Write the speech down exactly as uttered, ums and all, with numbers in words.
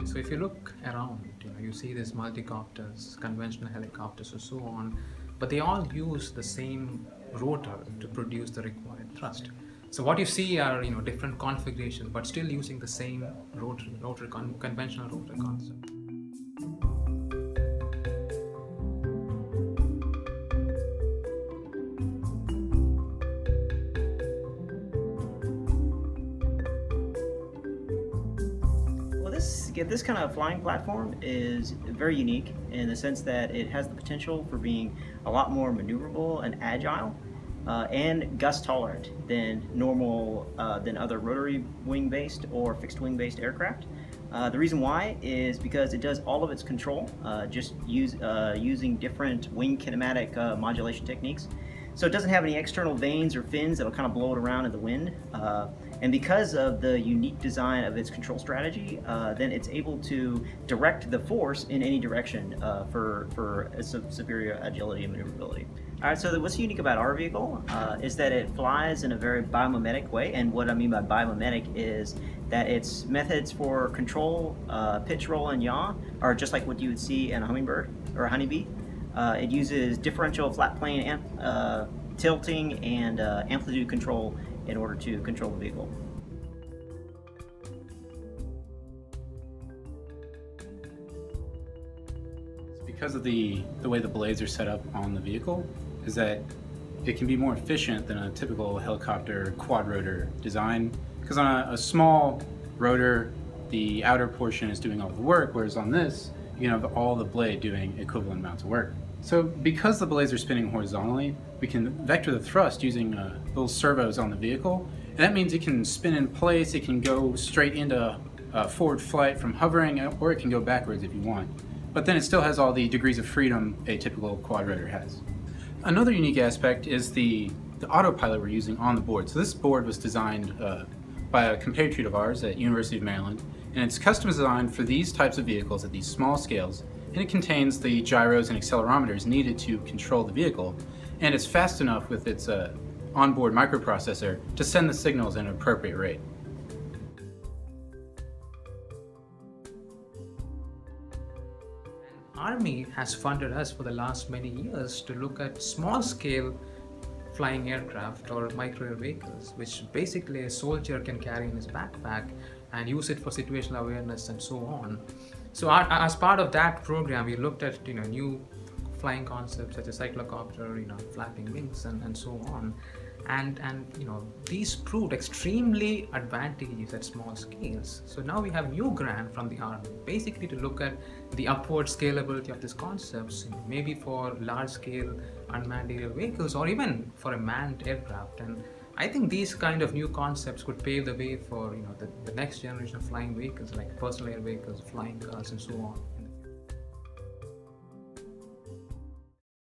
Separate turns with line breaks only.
So if you look around, you know, you see these multicopters, conventional helicopters and so on, but they all use the same rotor to produce the required thrust. So what you see are, you know, different configurations, but still using the same rotor, rotor con conventional rotor concept.
This, this kind of flying platform is very unique in the sense that it has the potential for being a lot more maneuverable and agile uh, and gust tolerant than normal, uh, than other rotary wing based or fixed wing based aircraft. Uh, the reason why is because it does all of its control uh, just use, uh, using different wing kinematic uh, modulation techniques. So it doesn't have any external vanes or fins that'll kind of blow it around in the wind. Uh, and because of the unique design of its control strategy, uh, then it's able to direct the force in any direction uh, for, for a superior agility and maneuverability. All right, so what's unique about our vehicle uh, is that it flies in a very biomimetic way. And what I mean by biomimetic is that its methods for control, uh, pitch, roll, and yaw are just like what you would see in a hummingbird or a honeybee. Uh, it uses differential flat plane amp, uh, tilting and uh, amplitude control in order to control the vehicle.
Because of the, the way the blades are set up on the vehicle, is that it can be more efficient than a typical helicopter quad rotor design. Because on a, a small rotor, the outer portion is doing all the work, whereas on this, you have all the blade doing equivalent amounts of work. So because the blades are spinning horizontally, we can vector the thrust using uh, little servos on the vehicle. And that means it can spin in place, it can go straight into uh, forward flight from hovering, or it can go backwards if you want. But then it still has all the degrees of freedom a typical quad rotor has. Another unique aspect is the, the autopilot we're using on the board. So this board was designed uh, by a compatriot of ours at University of Maryland, and it's custom designed for these types of vehicles at these small scales, and it contains the gyros and accelerometers needed to control the vehicle, and it's fast enough with its uh, onboard microprocessor to send the signals at an appropriate rate.
Army has funded us for the last many years to look at small-scale flying aircraft or micro air vehicles, which basically a soldier can carry in his backpack and use it for situational awareness and so on. So our, as part of that program, we looked at you know new flying concepts such as cyclocopter, you know, flapping wings, and, and so on. And, and you know these proved extremely advantageous at small scales. So now we have new grant from the Army, basically to look at the upward scalability of these concepts, you know, maybe for large-scale unmanned aerial vehicles or even for a manned aircraft. And I think these kind of new concepts could pave the way for you know the, the next generation of flying vehicles like personal air vehicles, flying cars, and so on.